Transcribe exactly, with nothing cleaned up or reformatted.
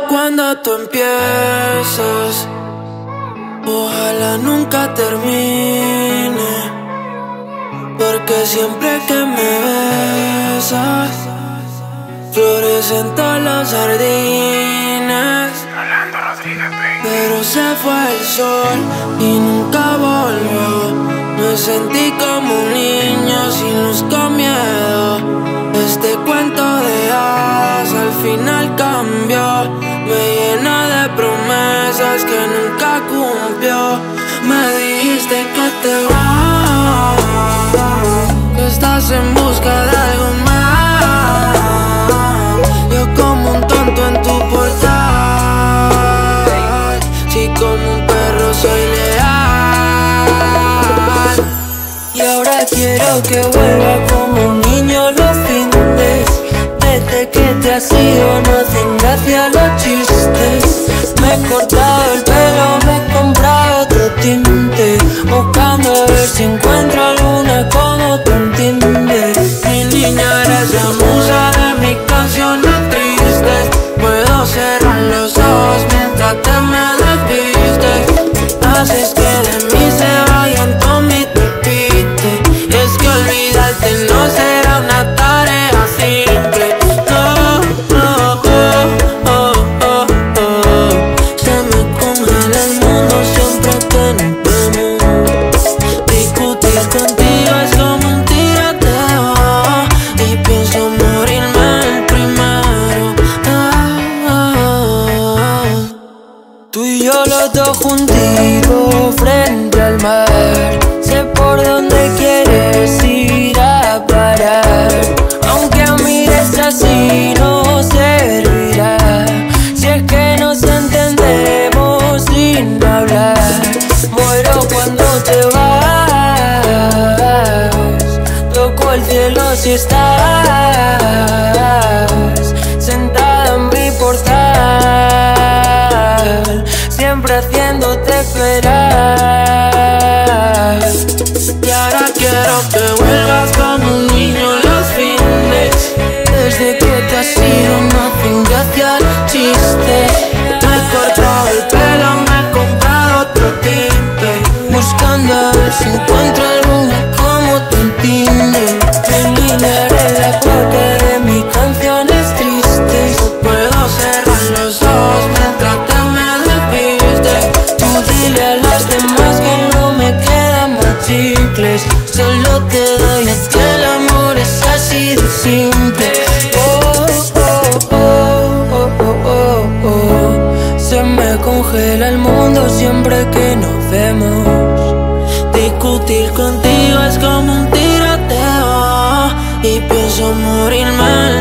cuando tú empiezas, ojalá nunca termine, porque siempre que me besas florecen todas las jardines. Rolando Rodríguez, baby. Pero se fue el sol y nunca volvió. Me sentí como un niño sin luz, con miedo. Este cuento de hadas al final cambió. Me llena de promesas que nunca cumplió. Me dijiste que te vas, que estás en busca de algo más. Yo como un tonto en tu portal, si como un perro soy leal. Y ahora quiero que vuelva como un niño los fines. Desde que te has ido no hacen gracia los chistes. Me he cortado el pelo, me he comprado otro tinte, buscando a ver si encuentro alguna como tu entiende. Mi niña, eres la musa de mis canciones tristes. Puedo cerrar los ojos mientras te me desvistes. Haces que de mí se vayan todos mis tepites. Y es que olvidarte no será una tarea simple. No, no, oh, oh, oh, oh. Se me congela el mundo siempre que nos vemos. Discutir contigo es como un tiroteo, y pienso morirme el primero. Ah, ah, ah. Tú y yo los dos juntitos frente al mar. Sé por dónde quieres ir a parar. Aunque mires así no servirá, si es que nos entendemos sin hablar. Muero cuando te vas, toco el cielo si estás sentada en mi portal, siempre haciéndote esperar. Y ahora quiero que vuelvas como un niño los fines. Desde que te has ido no hacen gracia los chistes. Me he cortado el pelo, me he comprado otro tinte, buscando a ver si encuentro alguna como tu entiende. Mi niña, eres la parte de mis canciones tristes. Puedo cerrar los ojos mientras te me desvistes. Tú dile a las demás que no me quedan más chicles. Solo te doy, es que el amor es así de simple. Oh, oh, oh, oh, oh, oh, oh. Se me congela el mundo siempre que nos vemos. Discutir contigo es como un tiroteo, y pienso morirme